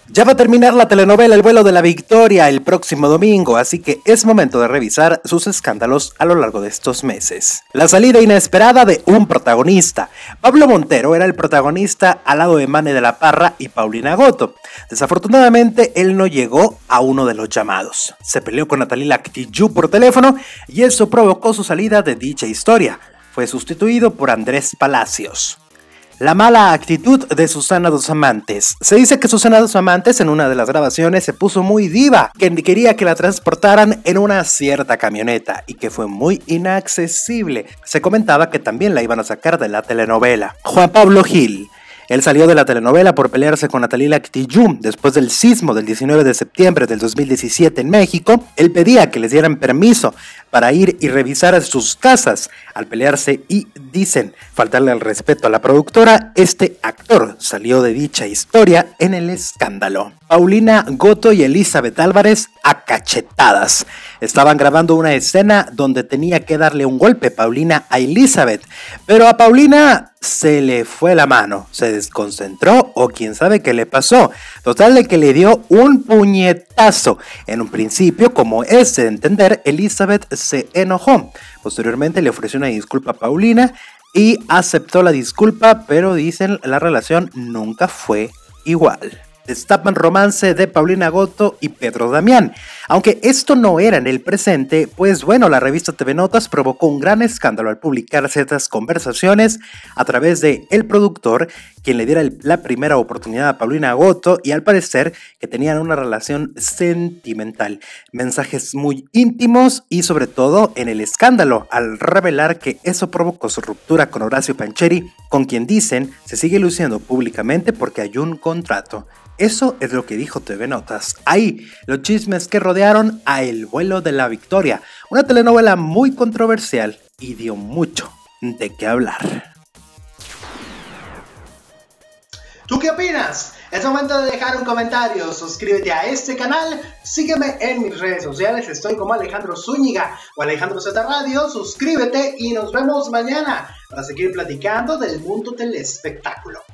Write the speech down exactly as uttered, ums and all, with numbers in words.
Ya va a terminar la telenovela El vuelo de la victoria el próximo domingo, así que es momento de revisar sus escándalos a lo largo de estos meses. La salida inesperada de un protagonista. Pablo Montero era el protagonista al lado de Mane de la Parra y Paulina Goto. Desafortunadamente, él no llegó a uno de los llamados. Se peleó con Nathalie Lactillú por teléfono y eso provocó su salida de dicha historia. Fue sustituido por Andrés Palacios. La mala actitud de Susana Dos Amantes. Se dice que Susana Dos Amantes en una de las grabaciones se puso muy diva, que quería que la transportaran en una cierta camioneta y que fue muy inaccesible. Se comentaba que también la iban a sacar de la telenovela. Juan Pablo Gil. Él salió de la telenovela por pelearse con Nathalie Lactillú después del sismo del diecinueve de septiembre del dos mil diecisiete en México. Él pedía que les dieran permiso para ir y revisar sus casas al pelearse y, dicen, faltarle al respeto a la productora. Este actor salió de dicha historia en el escándalo. Paulina Goto y Elizabeth Álvarez a cachetadas. Estaban grabando una escena donde tenía que darle un golpe Paulina a Elizabeth, pero a Paulina se le fue la mano, se desconcentró o quién sabe qué le pasó. Total de que le dio un puñetazo. En un principio, como es de entender, Elizabeth se enojó. Posteriormente le ofreció una disculpa a Paulina y aceptó la disculpa, pero dicen la relación nunca fue igual. Destapan romance de Paulina Goto y Pedro Damián. Aunque esto no era en el presente, pues bueno, la revista T V Notas provocó un gran escándalo al publicar ciertas conversaciones a través de el productor, quien le diera el, la primera oportunidad a Paulina Goto, y al parecer que tenían una relación sentimental. Mensajes muy íntimos y sobre todo en el escándalo al revelar que eso provocó su ruptura con Horacio Pancheri, con quien dicen se sigue luciendo públicamente porque hay un contrato. Eso es lo que dijo T V Notas. Ahí, los chismes que rodearon a El vuelo de la victoria, una telenovela muy controversial y dio mucho de qué hablar. ¿Tú qué opinas? Es momento de dejar un comentario, suscríbete a este canal, sígueme en mis redes sociales, estoy como Alejandro Zúñiga o Alejandro Z Radio, suscríbete y nos vemos mañana para seguir platicando del mundo del espectáculo.